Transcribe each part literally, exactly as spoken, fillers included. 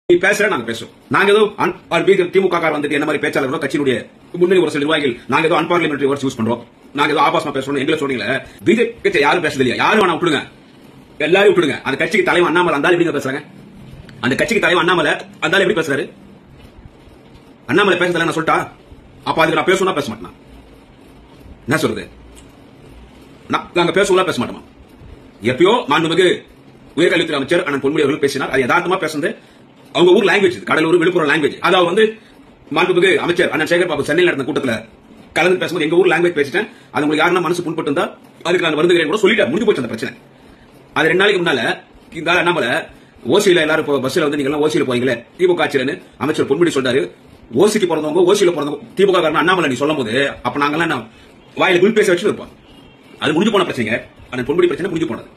நீ பேசுற நாங்க பேசுவோம். நாங்க ஏதோ திமுக கார் வந்துட்டு என்ன மாதிரி பேச்சாளர்களோ கட்சியினுடைய முன்னணி ஒரு சில நிர்வாகிகள் நாங்க ஏதோ அன்பார்லிமெண்டரி வேர்ட்ஸ் யூஸ் பண்றோம், நாங்க ஏதோ ஆபாசமா பேசுறோம் எங்களை சொன்னீங்களே. பிஜேபி யாரும் பேசுறது இல்லையா? யாரும் வேணா விட்டுடுங்க, எல்லாரும் விட்டுடுங்க. அந்த கட்சிக்கு தலைவன் அண்ணாமலை அந்த எப்படிங்க பேசுறாங்க? அந்த கட்சிக்கு தலைவன் அண்ணாமலை அந்த எப்படி பேசுறாரு? அண்ணாமலை பேசுறதுல நான் சொல்லிட்டா அப்ப அதுக்கு நான் பேசணும் பேச மாட்டேன். என்ன சொல்றது? நாங்க பேசலாம் பேச மாட்டோமா? எப்பயோ மாண்புமிகு உயர்கல்வித்துறை அமைச்சர் அண்ணன் பொன்முடி அவர்கள் பேசினார். அது யதார்த்தமா பேசுறது அவங்க ஊர் லாங்குவேஜ், கடலூர் விழுப்புரம் லாங்குவேஜ். அதாவது வந்து மாண்புமிகு அமைச்சர் அண்ணன் சேகர்பாபு சென்னையில் நடந்த கூட்டத்தில் கலந்து பேசும்போது எங்க ஊர் லாங்குவேஜ் பேசிட்டேன், அது உங்களுக்கு யாருன்னா மனசு புண்பட்டு இருந்தா அதுக்கு நான் வருந்துகிறேன் கூட சொல்லிட்டேன். முடிஞ்சு போச்சு அந்த பிரச்சனை. அது ரெண்டு நாளைக்கு முன்னால இந்த அண்ணாமலை ஓசியில எல்லாரும் பஸ்ல வந்து நீங்க ஓசியில போறீங்களே திமுக ஆட்சியர்னு அமைச்சர் பொன்முடி சொல்றாரு. ஓசிக்கு பிறந்தவங்க ஓசியில பிறந்தவங்க திமுக காரன் அண்ணாமலை நீ சொல்லும் போது அப்ப நாங்கெல்லாம் வாயில குள் பேச வச்சு இருப்போம். அது முடிஞ்சு போன பிரச்சனைங்க. அந்த பொன்முடி பிரச்சனை முடிஞ்சு போனது.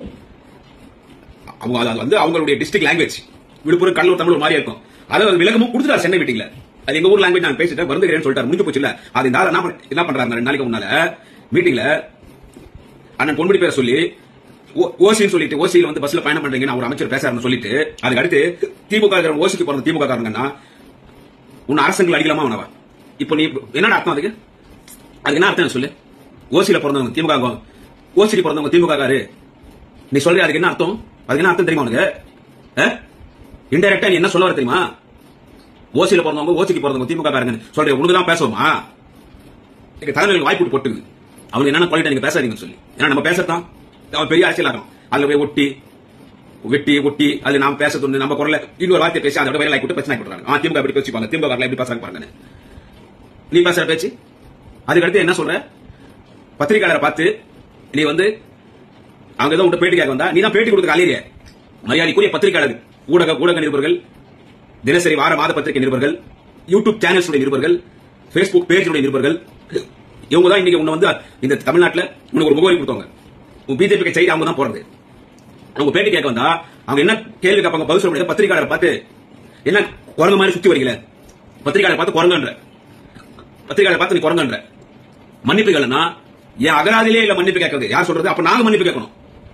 அவங்க வந்து அவங்களுடைய டிஸ்ட்ரிக்ட் லாங்குவேஜ் விழுப்புரம் கடலூர் தமிழ் ஒரு மாதிரி இருக்கும். அதாவது விலகமும் கொடுத்துட்டார் சென்னை மீட்டிங்ல. அது எங்க ஊர் லாங்குவேஜ் நான் பேசிட்டேன் வருந்துகிறேன்னு சொல்லிட்டாரு. முடிஞ்சு போச்சு இல்ல. அது இந்த என்ன பண்றாங்க ரெண்டு நாளைக்கு முன்னால மீட்டிங்ல அண்ணன் பொன்முடி பேரை சொல்லி ஓசின்னு சொல்லிட்டு ஓசியில் வந்து பஸ்ல பயணம் பண்றீங்கன்னு ஒரு அமைச்சர் பேசாருன்னு சொல்லிட்டு அதுக்கு அடுத்து திமுக ஓசிக்கு பிறந்த திமுக காரங்கன்னா உன்னை அரசங்கள் அடிக்கலாமா உணவா? இப்ப நீ என்னடா அர்த்தம்? அதுக்கு அதுக்கு என்ன அர்த்தம் சொல்லு? ஓசியில பிறந்தவங்க திமுக ஓசிக்கு பிறந்தவங்க திமுக காரு நீ சொல்ற அதுக்கு என்ன அர்த்தம்? அதுக்கு என்ன அர்த்தம் தெரியுமா உனக்கு? இன்டைரக்டா நீ என்ன சொல்ல வர தெரியுமா? ஓசியில பிறந்தவங்க ஓசிக்கு பிறந்தவங்க திமுக காரங்க சொல்ற உனக்குதான் பேசுவோமா? எங்க தலைமையில் வாய்ப்பு போட்டுது அவங்க என்னென்ன குவாலிட்டி நீங்க பேசாதீங்கன்னு சொல்லி. ஏன்னா நம்ம பேசத்தான் அவன் பெரிய அரசியல் ஆகும். அதுல போய் ஒட்டி வெட்டி ஒட்டி அது நாம பேச தோணு நம்ம குரல இன்னொரு வார்த்தை பேசி அதோட வேலை கூட்டு பிரச்சனை போடுறாங்க. திமுக எப்படி பேசிப்பாங்க, திமுக எப்படி பேசுறாங்க பாருங்க. நீ பேசுற பேச்சு அதுக்கடுத்து என்ன சொல்ற? பத்திரிகையாளரை பார்த்து நீ வந்து அவங்க ஏதோ உங்க பேட்டி கேட்க வந்தா நீ தான் பேட்டி கொடுக்க அலையிறிய. மரியாதைக்குரிய பத்திரிகையாளர் ஊடக ஊடக நிருபர்கள், தினசரி வார மாத பத்திரிகை நிருபர்கள், யூடியூப் சேனல்ஸ் நிருபர்கள், பேஸ்புக் பேஜ் நிருபர்கள், இவங்க தான் இன்னைக்கு உன்னை வந்து இந்த தமிழ்நாட்டில் உனக்கு ஒரு முகவரி கொடுத்தவங்க. பிஜேபி செய்தி அவங்க தான் போறது. அவங்க பேட்டி கேட்க வந்தா அவங்க என்ன கேள்வி கேட்பாங்க பதில் சொல்ல முடியாது. பத்திரிகையாளர் பார்த்து என்ன குரங்கு மாதிரி சுத்தி வரீங்களே, பத்திரிகையாளர் பார்த்து குரங்கன்ற பத்திரிகையாளர் பார்த்து நீ குரங்கன்ற மன்னிப்புகள்னா என் அகராதிலே இல்ல மன்னிப்பு கேட்கறது யார் சொல்றது? அப்ப நாங்க மன்னிப்பு கேட்கணும்.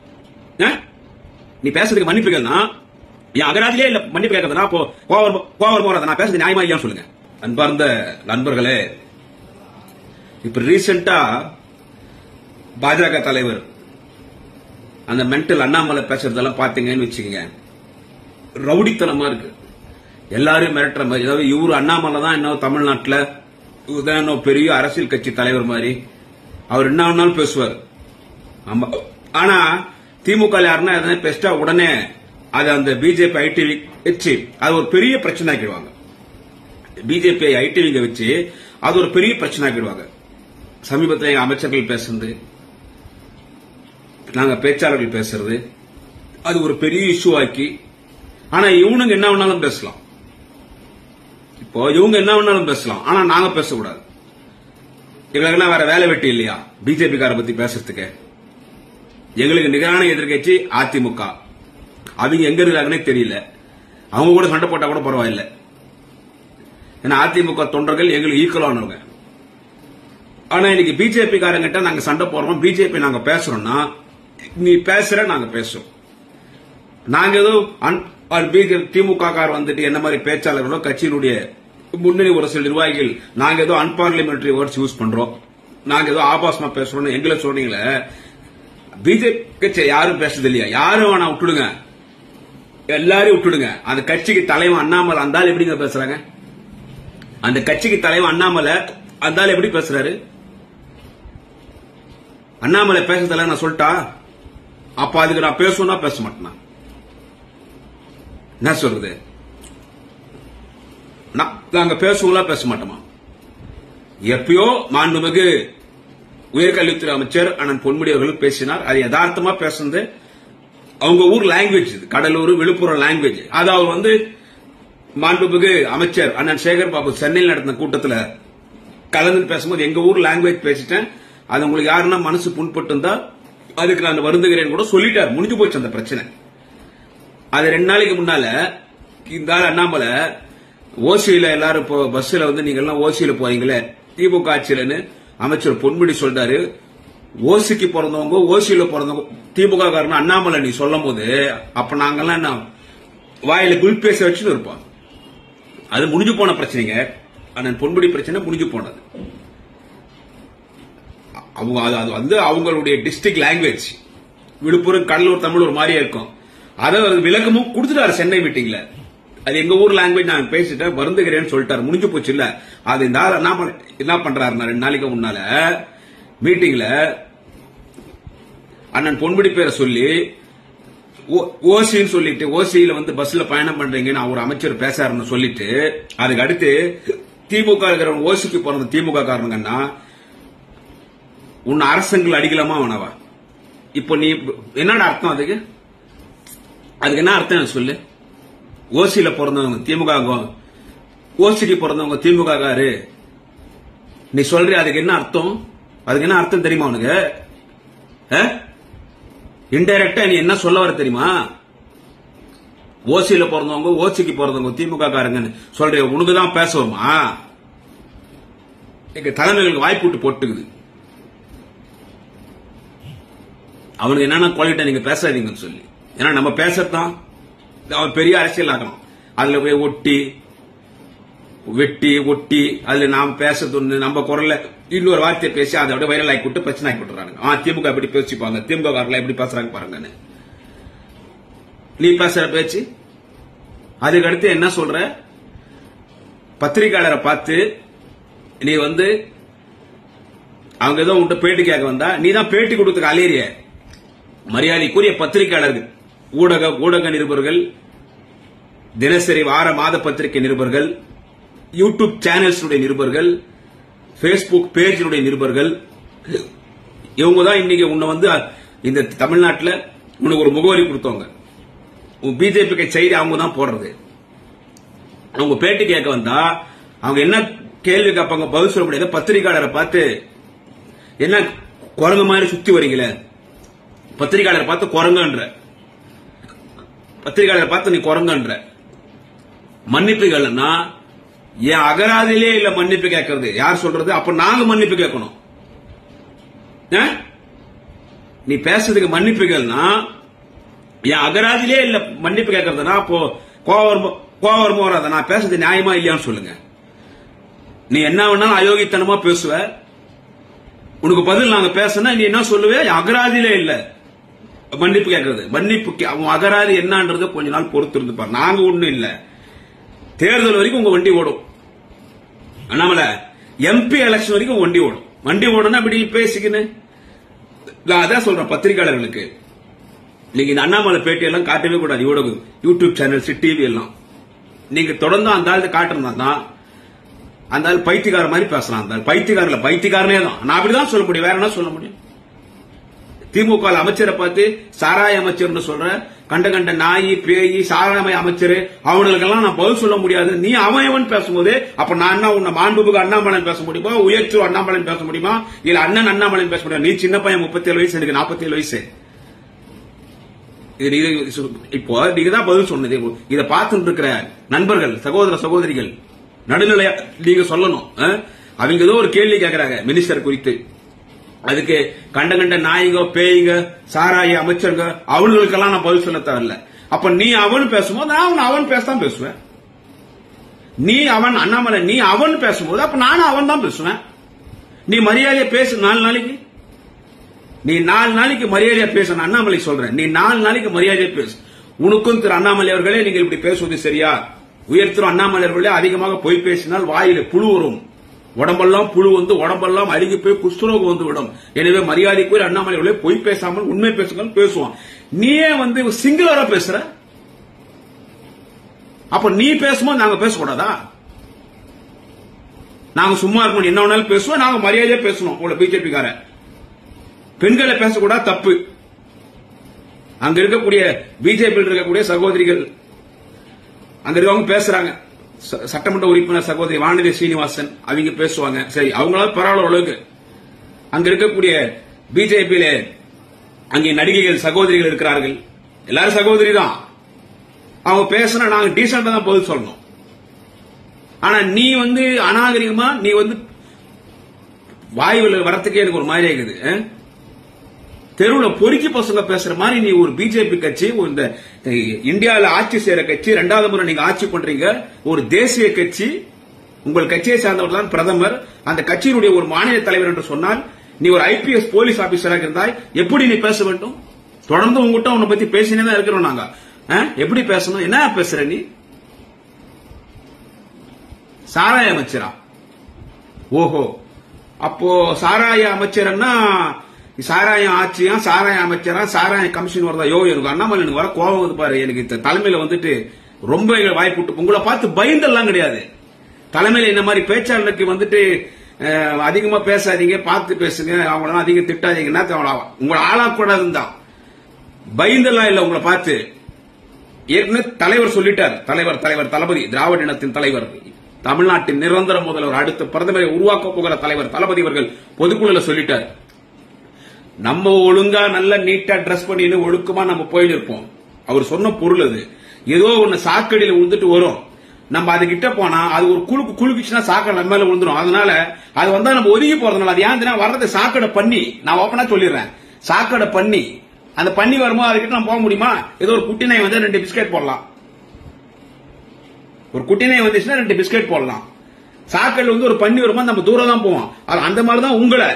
நீ பேசுறதுக்கு மன்னிப்புகள்னா என் அகராதிலே இல்ல மன்னிப்பு கேட்கறதுனா அப்போ கோவர் போறது நான் பேசுறது நியாயமா இல்லையான்னு சொல்லுங்க. அன்பார்ந்த நண்பர்களே, இப்ப ரீசெண்டா பாஜக தலைவர் அந்த மென்டல் அண்ணாமலை பேசுறதெல்லாம் பாத்தீங்கன்னு வச்சுக்கோங்க, ரவுடித்தனமா இருக்கு. எல்லாரும் மிரட்டுற மாதிரி. அதாவது இவரு அண்ணாமலை தான் என்ன தமிழ்நாட்டில் பெரிய அரசியல் கட்சி தலைவர் மாதிரி அவர் என்ன வேணாலும் பேசுவார். ஆனா திமுக யாருன்னா எதனா பேசிட்டா உடனே அது அந்த பிஜேபி ஐடிவி வச்சு அது ஒரு பெரிய பிரச்சனை ஆக்கிடுவாங்க. பிஜேபி ஐடிவிங்க வச்சு அது ஒரு பெரிய பிரச்சனை ஆக்கிடுவாங்க. சமீபத்தில் எங்க அமைச்சர்கள் பேசுறது, நாங்க பேச்சாளர்கள் பேசுறது அது ஒரு பெரிய இஷ்யூ ஆக்கி, ஆனா இவனுங்க என்ன வேணாலும் பேசலாம். இப்போ இவங்க என்ன வேணாலும் பேசலாம், ஆனா நாங்க பேசக்கூடாது. எங்களுக்கு வேற வேலை வெட்டி இல்லையா பிஜேபி கார பத்தி பேசுறதுக்கு? எங்களுக்கு நிகரான எதிர்கட்சி அதிமுக. அவங்க எங்க இருக்காங்கன்னே தெரியல. அவங்க கூட சண்டை போட்டா கூட பரவாயில்ல. ஏன்னா அதிமுக தொண்டர்கள் எங்களுக்கு ஈக்குவலானவங்க. ஆனா இன்னைக்கு பிஜேபி காரங்கிட்ட நாங்க சண்டை போடுறோம், பிஜேபி நாங்க பேசுறோம்னா நீ பேசுற நாங்க பேசுறோம். நாங்க ஏதோ திமுக கார் வந்துட்டு என்ன மாதிரி பேச்சாளர்களோ கட்சியினுடைய முன்னணி ஒரு சில நிர்வாகிகள் நாங்க ஏதோ அன்பார்லிமெண்டரி வேர்ட்ஸ் யூஸ் பண்றோம், நாங்க ஏதோ ஆபாசமா பேசுறோம் எங்களை சொன்னீங்களே. பிஜேபி யாரும் பேசுறது இல்லையா? யாரும் வேணா விட்டுடுங்க, எல்லாரையும் விட்டுடுங்க. அந்த கட்சிக்கு தலைவன் அண்ணாமலை அந்த எப்படிங்க பேசுறாங்க? அந்த கட்சிக்கு தலைவன் அண்ணாமலை அந்த எப்படி பேசுறாரு? அண்ணாமலை பேசுறதுல நான் சொல்லிட்டா அப்ப அதுக்கு நான் பேசணும்னா பேச மாட்டேனா? என்ன சொல்றது? நாங்க பேசுவோம்ல பேச மாட்டோமா? எப்பயோ மாண்புமிகு உயர்கல்வித்துறை அமைச்சர் அண்ணன் பொன்முடி அவர்கள் பேசினார். அது யதார்த்தமா பேசுறது அவங்க ஊர் லாங்குவேஜ், கடலூர் விழுப்புரம் லாங்குவேஜ். அதாவது வந்து மாண்புமிகு அமைச்சர் அண்ணன் சேகர்பாபு சென்னையில் நடந்த கூட்டத்தில் கலந்து பேசும்போது எங்க ஊர் லாங்குவேஜ் பேசிட்டேன், அது உங்களுக்கு யாருன்னா மனசு புண்பட்டு இருந்தா அதுக்கு நான் வருந்துகிறேன் கூட சொல்லிட்டார். முடிஞ்சு போச்சு அந்த பிரச்சனை. அது ரெண்டு நாளைக்கு முன்னால இந்த அண்ணாமலை ஓசியில எல்லாரும் பஸ்ல வந்து நீங்க எல்லாம் ஓசியில போறீங்களே திமுக ஆட்சியிலன்னு அமைச்சர் பொன்முடி சொல்றாரு. ஓசிக்கு பிறந்தவங்க ஓசியில பிறந்தவங்க திமுக காரன் அண்ணாமலை நீ சொல்லும் போது அப்ப நாங்கெல்லாம் என்ன வாயில குள் பேச வச்சுன்னு இருப்போம். அது முடிஞ்சு போன பிரச்சனைங்க. அண்ணன் பொன்முடி பிரச்சனை முடிஞ்சு போனது. அவங்க அது வந்து அவங்களுடைய டிஸ்ட்ரிக்ட் லாங்குவேஜ். விழுப்புரம், கடலூர் தமிழ் ஒரு மாதிரியா இருக்கும். அதை விளக்கமும் கொடுத்துட்டாரு சென்னை மீட்டிங்ல. அது எங்க ஊர் லாங்குவேஜ் நான் பேசிட்டேன், வருந்துகிறேன்னு சொல்லிட்டாரு. முடிஞ்சு போச்சு இல்ல. அது இந்த என்ன பண்றாரு, ரெண்டு நாளைக்கு முன்னால மீட்டிங்ல அண்ணன் பொன்முடி பேரை சொல்லி ஓசின்னு சொல்லிட்டு, ஓசியில வந்து பஸ்ல பயணம் பண்றீங்கன்னு அவர் அமைச்சர் பேசாருன்னு சொல்லிட்டு, அதுக்கு அடுத்து திமுக இருக்கிறவங்க ஓசிக்கு பிறந்த திமுக காரணங்கன்னா உன்னை அரசங்கள் அடிக்கலாமா வேணாவா? இப்போ நீ என்னடா அர்த்தம் அதுக்கு? அதுக்கு என்ன அர்த்தம் சொல்லு? ஓசியில பிறந்தவங்க திமுக, ஓசிக்கு பிறந்தவங்க திமுக காரு நீ சொல்ற, அதுக்கு என்ன அர்த்தம்? அதுக்கு என்ன அர்த்தம் தெரியுமா உனக்கு? இன்டைரக்டா நீ என்ன சொல்ல வர தெரியுமா? ஓசியில பிறந்தவங்க, ஓசிக்கு பிறந்தவங்க திமுக காரங்கன்னு சொல்ற, உனக்குதான் பேசுவோமா? எங்க தலைமைகளுக்கு வாய்ப்பு விட்டு போட்டுக்குது. அவனுக்கு என்னன்னா குவாலிட்டி நீங்க பேசாதீங்கன்னு சொல்லி. ஏன்னா நம்ம பேசத்தான் அவன் பெரிய அரசியல் ஆகணும். அதுல போய் ஒட்டி வெட்டி ஒட்டி அதுல நாம் பேசுறது நம்ம குரல்ல இன்னொரு வார்த்தையை பேசி அதை அப்படியே வைரல் ஆக்கி விட்டு பிரச்சனை ஆக்கி விட்டுறாங்க. திமுக எப்படி பேசிப்பாங்க, திமுக காரர்கள் எப்படி பேசுறாங்க பாருங்கன்னு. நீ பேசுற பேச்சு. அதுக்கு அடுத்து என்ன சொல்ற? பத்திரிகையாளரை பார்த்து நீ வந்து அவங்க ஏதோ உன்கிட்ட பேட்டி கேட்க வந்தா நீ தான் பேட்டி கொடுத்துக்க அலேரிய. மரியாதைக்குரிய பத்திரிகையாளர்கள், ஊடக ஊடக நிருபர்கள், தினசரி வார மாத பத்திரிகை நிருபர்கள், யூடியூப் சேனல்ஸ் நிருபர்கள், பேஸ்புக் பேஜினுடைய நிருபர்கள், இவங்க தான் இன்னைக்கு உன்னை வந்து இந்த தமிழ்நாட்டில் உனக்கு ஒரு முகவரி கொடுத்தவங்க. பிஜேபி செய்தி அவங்க தான் போடுறது. அவங்க பேட்டி கேட்க வந்தா அவங்க என்ன கேள்வி கேட்பாங்க, பதில் சொல்ல முடியாது. பத்திரிகையாளரை பார்த்து என்ன குரங்கு மாதிரி சுத்தி வரீங்களே, பத்திரிகையாளரை பார்த்து குரங்குன்ற, பத்திரிகையாளரை பார்த்து நீ குரங்குன்ற. மன்னிப்புகள்னா என் அகராதிலே இல்ல மன்னிப்பு கேட்கறது. யார் சொல்றது? அப்ப நாங்க மன்னிப்பு கேட்கணும். நீ பேசுறதுக்கு மன்னிப்புகள்னா என் அகராதிலே இல்ல மன்னிப்பு கேட்கறதுனா அப்போ கோவரமோ வராத. நான் பேசுறது நியாயமா இல்லையான்னு சொல்லுங்க. நீ என்ன வேணாலும் அயோக்கித்தனமா பேசுவ, உனக்கு பதில் நாங்க பேசணும். நீ என்ன சொல்லுவே? அகராதிலே இல்ல மன்னிப்பு கேட்கறது. மன்னிப்பு அவன் அகராதி என்னன்றது கொஞ்ச நாள் பொறுத்து இருந்துப்பார். நாங்க ஒண்ணும் இல்ல, தேர்தல் வரைக்கும் உங்க வண்டி ஓடும். அண்ணாமலை எம்பி எலெக்ஷன் வரைக்கும் வண்டி ஓடும். வண்டி ஓடணும் அப்படி பேசிக்கின்னு. நான் அதான் சொல்றேன் பத்திரிகையாளர்களுக்கு, நீங்க இந்த அண்ணாமலை பேட்டியெல்லாம் காட்டவே கூடாது. ஊடகம், யூடியூப் சேனல்ஸ், டிவி எல்லாம் நீங்க தொடர்ந்து அந்த ஆள் காட்டுறதா தான் அந்த ஆள் பைத்தியக்கார மாதிரி பேசலாம். அந்த பைத்தியக்காரல பைத்தியக்காரனே தான். நான் அப்படிதான் சொல்ல முடியும், வேற என்ன சொல்ல முடியும்? திமுக அமைச்சரை பார்த்து சாராய அமைச்சர் சொல்ற, கண்ட கண்ட நாயி பேயி சாராய அமைச்சர், அவங்களுக்கெல்லாம் நான் பதில் சொல்ல முடியாது. நீ அவன் பேசும்போது அப்ப நான் என்ன உன்ன மாண்புக்கு அண்ணாமலை பேச முடியுமா, உயர்த்து அண்ணாமலை பேச முடியுமா, இல்ல அண்ணன் அண்ணாமலை பேச முடியும்? நீ சின்ன பையன், முப்பத்தி ஏழு வயசு, எனக்கு நாற்பத்தி ஏழு வயசு. இப்போ நீங்க தான் பதில் சொன்னது. இதை பார்த்துட்டு இருக்கிற நண்பர்கள், சகோதர சகோதரிகள் நடுநிலையா நீங்க சொல்லணும். அவங்க ஏதோ ஒரு கேள்வி கேட்கறாங்க மினிஸ்டர் குறித்து, அதுக்கு கண்ட கண்ட நாய்ங்க பேய்ங்க சாராய அமைச்சருங்க அவனுங்களுக்கெல்லாம் நான் பதில் சொல்ல தேவையில்ல. அப்ப நீ அவன் பேசும்போது நான் அவன் பேசத்தான் பேசுவேன். நீ அவன் அண்ணாமலை நீ அவன் பேசும்போது அப்ப நானும் அவன் தான் பேசுவேன். நீ மரியாதையா பேசு. நாலு நாளைக்கு நீ நாலு நாளைக்கு மரியாதையா பேச. அண்ணாமலை சொல்றேன், நீ நாலு நாளைக்கு மரியாதையா பேசு. உனக்கும் திரு அண்ணாமலை அவர்களே நீங்க இப்படி பேசுவது சரியா? உயர்த்திரு அண்ணாமலை அவர்களே அதிகமாக பொய் பேசினால் வாயில புழு வரும், உடம்பெல்லாம் புழு வந்து உடம்பெல்லாம் அழுகி போய் குஷ்டரோகம் வந்து விடும். எனவே மரியாதைக்குரிய அண்ணாமலை அவர்களே பொய் பேசாமல் உண்மை பேசுங்கள் பேசுவான். நீயே வந்து சிங்குலரா பேசுற. அப்ப நீ பேசும்போது நாங்க பேசக்கூடாதா? நாங்க சும்மா இருக்கணும், என்ன வேணாலும் பேசுவோம். நாங்க மரியாதையா பேசணும். உங்களை பிஜேபி கார பெண்களை பேசக்கூடாது, தப்பு. அங்க இருக்கக்கூடிய பிஜேபி இருக்கக்கூடிய சகோதரிகள் அங்க இருக்கவங்க பேசுறாங்க. சட்டமன்ற உறுப்பினர் சகோதரி வானதி சீனிவாசன் அவங்க பேசுவாங்க. சரி, அவங்களால பரவாயில்ல அளவுக்கு. அங்க இருக்கக்கூடிய பிஜேபியில அங்கே நடிகைகள் சகோதரிகள் இருக்கிறார்கள், எல்லாரும் சகோதரி தான். அவங்க பேசுனா நாங்க டீசெண்டா தான் பதில் சொல்லணும். ஆனா நீ வந்து அநாகரிகமா நீ வந்து வாயுவில் வரத்துக்கே எனக்கு ஒரு மாதிரி இருக்குது. தெருவுல பொறுக்கி பசங்க பேசுற மாதிரி நீ ஒரு பிஜேபி கட்சி, இந்த இந்தியாவில் ஆட்சி செய்யற கட்சி, இரண்டாவது முறை நீங்க ஆட்சி பண்றீங்க, ஒரு தேசிய கட்சி, உங்கள் கட்சியை சார்ந்தவர் தான் பிரதமர், அந்த கட்சியினுடைய ஒரு மாநில தலைவர் என்று சொன்னால் நீ ஒரு ஐபிஎஸ் போலீஸ் ஆபீசராக இருந்தாய், எப்படி நீ பேச வேண்டும்? தொடர்ந்து உங்ககிட்ட உன்னை பத்தி பேசினே தான் இருக்கிறோம் நாங்க. எப்படி பேசணும்? என்ன பேசுற நீ? சாராய அமைச்சரா? ஓஹோ, அப்போ சாராய அமைச்சர்னா சாராயம் ஆட்சியா, சாராய அமைச்சரா, சாராய கமிஷன் வருதா? யோ, எனக்கு அண்ணாமலை எனக்கு வர கோபம் வந்து பாரு. எனக்கு இந்த தலைமையில வந்துட்டு ரொம்ப வாய்ப்புட்டு உங்களை பார்த்து பயந்தெல்லாம் கிடையாது. தலைமையில இந்த மாதிரி பேச்சாளருக்கு வந்துட்டு அதிகமா பேசாதீங்க, பார்த்து பேசுங்க, அவங்களெல்லாம் அதிகம் திட்டாதீங்கன்னா உங்களை ஆளாக்கூடாதுன்னு தான். பயந்தெல்லாம் இல்ல உங்களை பார்த்து. ஏற்கனவே தலைவர் சொல்லிட்டார். தலைவர் தலைவர் தளபதி, திராவிட இனத்தின் தலைவர், தமிழ்நாட்டின் நிரந்தர முதல்வர், அடுத்த பிரதமரை உருவாக்க போகிற தலைவர் தளபதி அவர்கள் பொதுக்குழுல சொல்லிட்டார். நம்ம ஒழுங்கா நல்ல நீட்டா ட்ரெஸ் பண்ணிட்டு ஒழுக்கமா நம்ம போயிட்டு இருப்போம். அவர் சொன்ன பொருள் அது. ஏதோ ஒன்னு சாக்கடியில விழுந்துட்டு வரும், நம்ம அது கிட்ட போனா அது ஒரு குழுக்கு குழுக்குச்சுன்னா சாக்கடை நம்ம மேல விழுந்துரும். அதனால அது வந்தா நம்ம ஒதுங்கி போறதுனால அது ஏன் வர்றது சாக்கடை பண்ணி, நான் ஓப்பனா சொல்லிடுறேன், சாக்கடை பண்ணி அந்த பண்ணி வரும்போது அதுக்கிட்ட நம்ம போக முடியுமா? ஏதோ ஒரு குட்டி நாய் வந்து ரெண்டு பிஸ்கெட் போடலாம், ஒரு குட்டி நாய் வந்துச்சுன்னா ரெண்டு பிஸ்கெட் போடலாம். சாக்கடையில் வந்து ஒரு பண்ணி வரும்போது நம்ம தூரம் தான் போவோம். அந்த மாதிரிதான் உங்களை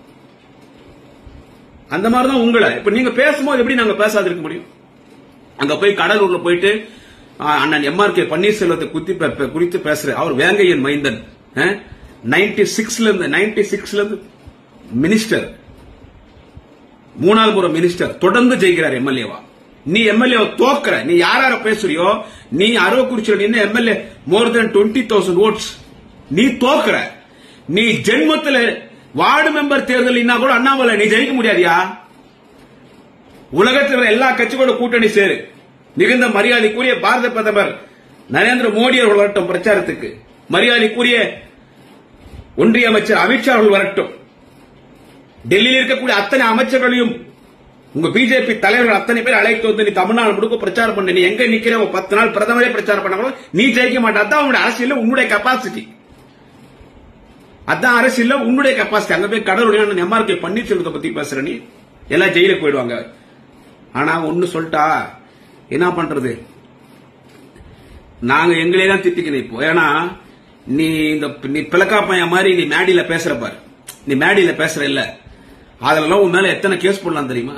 அந்த மாதிரிதான் உங்களை இப்ப நீங்க பேசும்போது எப்படி நாங்க பேசாது இருக்க முடியும்? அங்க போய் கடலூர்ல போயிட்டு அண்ணன் எம்ஆர் கே பன்னீர்செல்வத்தை குத்தி குறித்து பேசுற அவர் வேங்கையன் மைந்தன், நைன்டி சிக்ஸ்ல இருந்து நைன்டி சிக்ஸ்ல இருந்து மினிஸ்டர், மூணாவது முறை மினிஸ்டர், தொடர்ந்து ஜெயிக்கிறார் எம்எல்ஏவா. நீ எம்எல்ஏ தோக்குற, நீ யார யார பேசுறியோ, நீ அரவக்குறிச்சியில் நின்று MLA more than twenty thousand votes, நீ தோக்குற. நீ ஜென்மத்தில் வார்டு மெம்பர் தேர்தல் கூட அண்ணாமலை நீ ஜெயிக்க முடியாதியா? உலகத்தில் எல்லா கட்சிகளோட கூட்டணி சேரு. மிகுந்த மரியாதைக்குரிய பாரத பிரதமர் நரேந்திர மோடி அவர்கள் வரட்டும் பிரச்சாரத்துக்கு, மரியாதைக்குரிய ஒன்றிய அமைச்சர் அமித்ஷா அவர்கள் வரட்டும், டெல்லியில் இருக்கக்கூடிய அத்தனை அமைச்சர்களையும் உங்க பிஜேபி தலைவர்கள் அத்தனை பேர் அழைத்து வந்து நீ தமிழ்நாடு முழுக்க பிரச்சாரம் பண்ண. நீ எங்க நிக்கிற? பத்து நாள் பிரதமரே பிரச்சாரம் பண்ண நீ ஜெயிக்க மாட்டா. அதான் உங்களுடைய அரசியல், உன்னுடைய கெப்பாசிட்டி, அதான் அரசியல், உன்னுடைய கெப்பாசிட்டி. அங்க போய் கடவுளுடைய எம்ஆர் கே பன்னீர்செல்வத்தை பத்தி பேசுற நீ, எல்லாம் ஜெயிலுக்கு போயிடுவாங்க. ஆனா ஒன்னு சொல்லிட்டா என்ன பண்றது? நாங்க எங்களே தான் திட்டிக்கணும் இப்போ. ஏன்னா நீ இந்த நீ பிளக்கா பையன் மாதிரி நீ மேடியில பேசுற பாரு, நீ மேடியில பேசுற இல்ல, அதெல்லாம் உன் மேல எத்தனை கேஸ் போடலாம் தெரியுமா?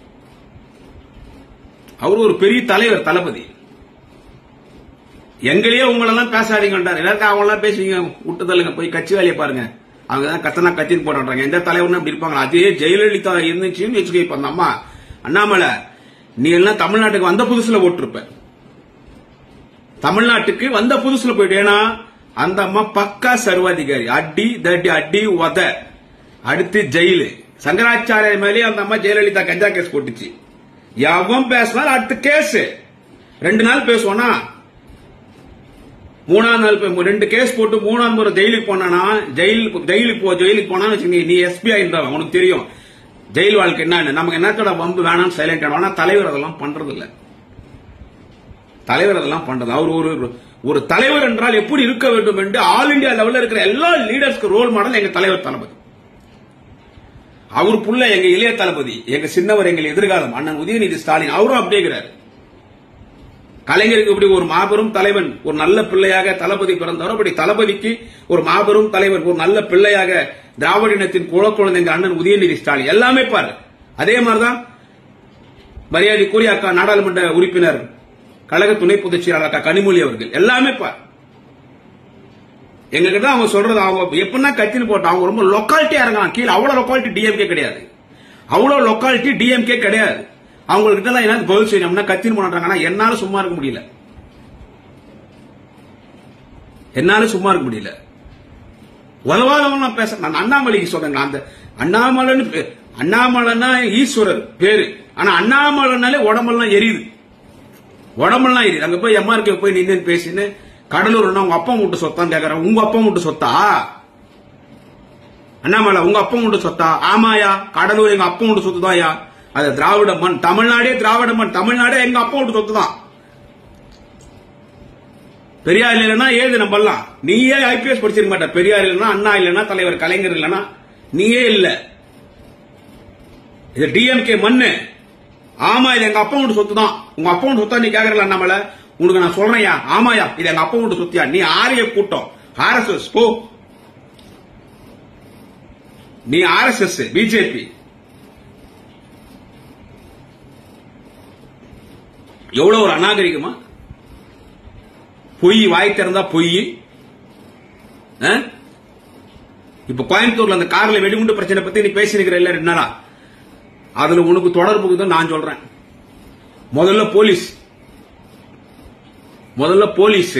அவரு ஒரு பெரிய தலைவர், தளபதி. எங்களையே உங்களெல்லாம் பேசாதீங்கன்றார். எல்லாருக்கும் அவங்க எல்லாம் பேசுவீங்க, விட்டுதல்லுங்க, போய் கட்சி வேலையை பாருங்க. அவங்க தான் கத்தனா கத்தின்னு போடுறாங்க. எந்த தலைவரும் அப்படி இருப்பாங்க? அதே ஜெயலலிதா இருந்துச்சுன்னு வச்சுக்க. இப்ப அந்த அம்மா அண்ணாமலை, நீ எல்லாம் தமிழ்நாட்டுக்கு வந்த புதுசுல ஓட்டிருப்ப, தமிழ்நாட்டுக்கு வந்த புதுசுல போயிட்டு. ஏன்னா அந்த அம்மா பக்கா சர்வாதிகாரி, அடி தட்டி அடி உத, அடுத்து ஜெயிலு. சங்கராச்சாரிய மேலே அந்த அம்மா ஜெயலலிதா கஞ்சா கேஸ் போட்டுச்சு. எவன் பேசினாலும் அடுத்த கேஸ். ரெண்டு நாள் பேசுவானா, மூணாம் நாள் ரெண்டு கேஸ் போட்டு மூணாம் முறை ஜெயிலுக்கு போனா, ஜெயிலுக்கு ஜெயிலுக்கு போ ஜெயிலுக்கு போனா நீ எஸ்பி ஆயிருந்தா உனக்கு தெரியும் ஜெயில் வாழ்க்கை என்ன. நமக்கு என்னத்தோட வம்பு வேணாம், சைலண்ட் ஆனா. தலைவர் அதெல்லாம் பண்றது இல்ல, தலைவர் அதெல்லாம் பண்றது. அவர் ஒரு ஒரு தலைவர் என்றால் எப்படி இருக்க வேண்டும் என்று ஆல் இந்தியா லெவலில் இருக்கிற எல்லா லீடர்ஸ்க்கு ரோல் மாடல் எங்க தலைவர் தளபதி. அவர் புள்ள எங்க இளைய தளபதி, எங்க சின்னவர், எங்கள் எதிர்காலம் அண்ணன் உதயநிதி ஸ்டாலின், அவரும் அப்படிங்கிறார். கலைஞருக்கு இப்படி ஒரு மாபெரும் தலைவன், ஒரு நல்ல பிள்ளையாக தளபதி பிறந்தவர், அப்படி தளபதிக்கு ஒரு மாபெரும் தலைவர், ஒரு நல்ல பிள்ளையாக திராவிட இனத்தின் குழந்தை அண்ணன் உதயநிதி ஸ்டாலின். எல்லாமே பாரு. அதே மாதிரிதான் மரியாதைக்குரிய அக்கா நாடாளுமன்ற உறுப்பினர், கழக துணை பொதுச் செயலாளர் அக்கா கனிமொழி அவர்கள், எல்லாமே பாரு. எங்ககிட்ட அவங்க சொல்றது, அவங்க எப்படின்னா கத்தின்னு போட்டா அவங்க ரொம்ப லொக்காலிட்டியா இருக்காங்க. கீழே அவ்வளவு லொக்காலிட்டி டிஎம்கே கிடையாது, அவ்வளவு லொக்காலிட்டி டிஎம்கே கிடையாது. அவங்ககிட்ட எல்லாம் என்ன பதில் செய்யணும்னா கத்தின்னு போனாங்க. என்னால சும்மா இருக்க முடியல, என்னால சும்மா இருக்க முடியல. உதவாதவங்க நான் பேச, நான் அண்ணாமலைக்கு சொல்றேன். அந்த அண்ணாமலைன்னு, அண்ணாமலைன்னா ஈஸ்வரர் பேரு, ஆனா அண்ணாமலைனாலே உடம்பெல்லாம் எரியுது, உடம்பெல்லாம் எரியுது. அங்க போய் எம்ஆர்கே போய் நின்று பேசின்னு கடலூர்னா உங்க அப்பா மட்டும் சொத்தான்னு கேக்குறேன். உங்க அப்பா மட்டும் சொத்தா? அண்ணாமலை உங்க அப்பா மட்டும் சொத்தா? ஆமாயா, கடலூர் எங்க அப்பா மட்டும் சொத்துதாயா. அது திராவிட மண், தமிழ்நாடே திராவிட மண், தமிழ்நாடே எங்க அப்பா மட்டும் சொத்துதான். பெரியார் இல்லைன்னா ஏது நம்பலாம்? நீயே ஐபிஎஸ் படிச்சிருக்க மாட்ட. பெரியார் இல்லைன்னா, அண்ணா இல்லைன்னா, தலைவர் கலைஞர் இல்லைன்னா நீயே இல்ல. இது டிஎம்கே மண்ணு. ஆமா, இது எங்க அப்பா வீட்டு சொத்து தான். உங்க அப்பா வீட்டு சொத்தா நீ கேக்குறல நம்மள? உனக்கு நான் சொல்றேன்யா, ஆமாயா இது எங்க அப்பா வீட்டு சொத்தியா? நீ ஆரிய கூட்டம், ஆர்எஸ்எஸ் போ. நீ ஆர்எஸ்எஸ், பிஜேபி. எவ்வளவு ஒரு அநாகரிகமா? பொய் வாய் திறந்தா பொய். இப்ப கோயம்புத்தூர்ல அந்த கார்ல வெடிகுண்டு பிரச்சனை பத்தி நீ பேசிருக்கிற இல்ல ரெண்டு நாளா? அதுல உனக்கு தொடர்பு தான் நான் சொல்றேன். முதல்ல போலீஸ் முதல்ல போலீஸ்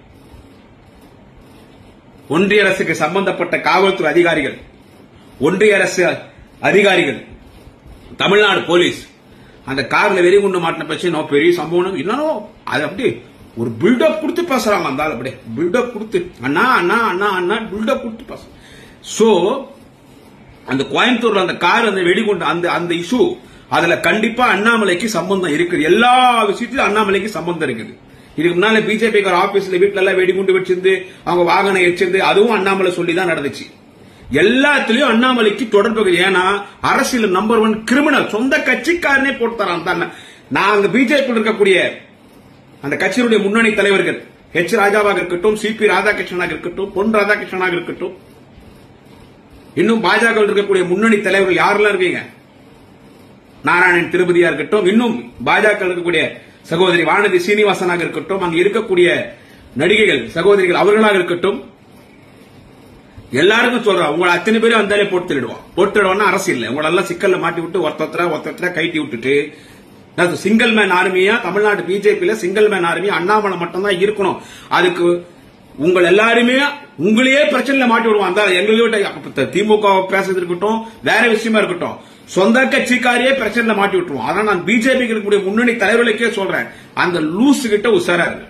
ஒன்றிய அரசுக்கு சம்பந்தப்பட்ட காவல்துறை அதிகாரிகள், ஒன்றிய அரசு அதிகாரிகள், தமிழ்நாடு போலீஸ் அந்த கார்ல வெடிகுண்டு மாட்டின பிரச்சனை பெரிய சம்பவம். இன்னும் அது அப்படி ஒரு பில்டப் கொடுத்து பேசுறாங்க. அந்த ஆள் அப்படியே பில்டப் கொடுத்து அண்ணா அண்ணா அண்ணா அண்ணா பில்டப் கொடுத்து பேச. சோ அந்த கோயம்புத்தூர்ல அந்த கார் அந்த வெடிகுண்டு அந்த அந்த இஷ்யூ அதுல கண்டிப்பா அண்ணாமலைக்கு சம்பந்தம் இருக்குது. எல்லா விஷயத்திலும் அண்ணாமலைக்கு சம்பந்தம் இருக்குது. இதுக்கு முன்னால பிஜேபி ஆபீஸ்ல வீட்டுல எல்லாம் வெடிகுண்டு வச்சிருந்து அவங்க வாகனம் எச்சிருந்து அதுவும் அண்ணாமலை சொல்லிதான் நடந்துச்சு. எல்லாத்திலயும் அண்ணாமலைக்கு தொடர்பு. ஏன்னா அரசியல் நம்பர் ஒன் கிரிமினல், சொந்த கட்சிக்காரனே போட்டு தரான். நாங்க பிஜேபி இருக்கக்கூடிய அந்த கட்சியினுடைய முன்னணி தலைவர்கள் எச் ராஜாவாக இருக்கட்டும், சி பி ராதாகிருஷ்ணனாக இருக்கட்டும், பொன் ராதாகிருஷ்ணனாக இருக்கட்டும், இன்னும் பாஜக இருக்கக்கூடிய முன்னணி தலைவர்கள் யாரெல்லாம் இருக்கீங்க, நாராயணன் திருப்பதியா இருக்கட்டும், இன்னும் பாஜக இருக்கக்கூடிய சகோதரி வானதி சீனிவாசனாக இருக்கட்டும், அங்க இருக்கக்கூடிய நடிகைகள் சகோதரிகள் அவர்களாக இருக்கட்டும், எல்லாருக்கும் சொல்றா உங்களை அத்தனை பேரும் வந்தாலே போட்டுடுவான். போட்டுடுவான்னா அரசியல் உங்களெல்லாம் சிக்கல்ல மாட்டி விட்டு ஒருத்தர ஒருத்தர கைட்டி விட்டுட்டு சிங்கிள் மேன் ஆர்மியா தமிழ்நாடு பிஜேபியில சிங்கிள் மேன் ஆர்மி அண்ணாமலை மட்டும் தான் இருக்கணும். அதுக்கு உங்கள் எல்லாருமே உங்களையே பிரச்சனையில மாட்டி விடுவான். எங்களையும் திமுக பேசுறது இருக்கட்டும், வேற விஷயமா இருக்கட்டும், சொந்த கட்சிக்காரியே பிரச்சனையில மாட்டி விட்டுருவோம். அதான் நான் பிஜேபி இருக்கக்கூடிய முன்னணி தலைவர்களுக்கே சொல்றேன், அந்த லூசு கிட்ட உஷாரா இருக்கு.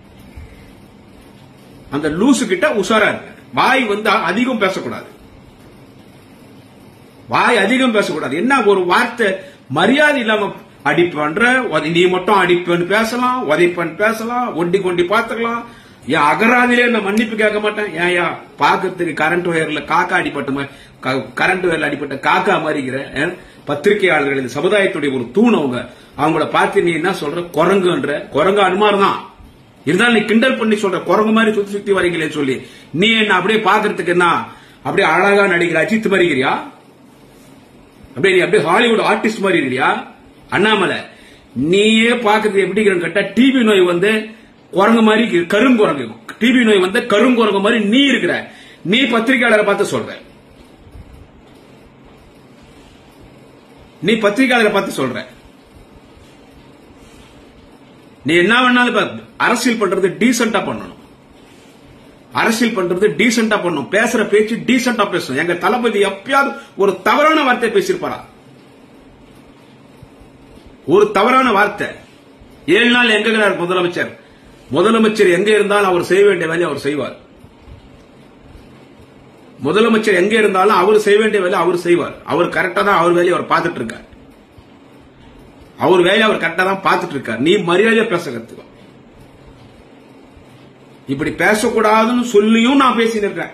அந்த லூசு கிட்ட உஷாரா இருக்கு. வாய் வந்து அதிகம் பேசக்கூடாது. வாய் அதிகம் பேசக்கூடாது. என்ன ஒரு வார்த்தை மரியாதை இல்லாம அடிப்பன்ற, நீ மட்டும் அடிப்பேன்னு பேசலாம், உதைப்பன் பேசலாம், ஒண்டி கொண்டி பாத்துக்கலாம். என் அகராதிலே நான் மன்னிப்பு கேட்க மாட்டேன். ஏயா பாக்கிறதுக்கு கரண்ட் ஒயர்ல காக்கா அடிப்பட்ட கரண்ட் ஒயர்ல அடிப்பட்ட காக்கா மாறிக்கிற பத்திரிகையாளர்கள் இந்த சமுதாயத்துடைய ஒரு தூண். அவங்க அவங்கள பார்த்து நீ என்ன சொல்ற? குரங்குன்ற குரங்கு அனுமார் தான் இருந்தாலும் நீ கிண்டல் பண்ணி சொல்ற குரங்கு மாதிரி சுத்தி சுத்தி வரீங்களே சொல்லி நீ என்ன அப்படியே பாக்குறதுக்கு என்ன அப்படியே அழகா நடிக்கிற அஜித் மாதிரி இருக்கிறியா? அப்படியே நீ அப்படியே ஹாலிவுட் ஆர்டிஸ்ட் மாதிரி இருக்கிறியா? அண்ணாமலை நீயே பாக்குறது எப்படி கேட்டா டிபி நோய் வந்து குரங்கு மாதிரி கருங்குரங்கு, டிபி நோய் வந்து கருங்குரங்கு மாதிரி நீ இருக்கிற. நீ பத்திரிகையாளரை பார்த்து சொல்ற, நீ பத்திரிகையாளரை பார்த்து சொல்ற. நீ என்ன வேணாலும் அரசியல் பண்றது டீசென்டா பண்ணணும். அரசியல் பண்றது டீசென்டா பண்ணணும். பேசுற பேச்சு டீசென்டா பேசணும். எங்க தளபதி எப்பயாவது ஒரு தவறான வார்த்தை பேசியிருப்பாரா? ஒரு தவறான வார்த்தை. ஏழு நாள் எங்க முதலமைச்சர் முதலமைச்சர் எங்க இருந்தாலும் அவர் செய்ய வேண்டிய வேலையை அவர் செய்வார். முதலமைச்சர் எங்க இருந்தாலும் அவர் செய்ய வேண்டிய வேலையை அவர் செய்வார். அவர் கரெக்டா தான் அவர் வேலையை அவர் பார்த்துட்டு இருக்கார். அவர் வேலையை அவர் கரெக்டா தான் பார்த்துட்டு இருக்கார். நீ மரியாதையா பேச கத்துக்கோ. இப்படி பேசக்கூடாதுன்னு சொல்லியும் நான் பேசிட்டு இருக்கேன்.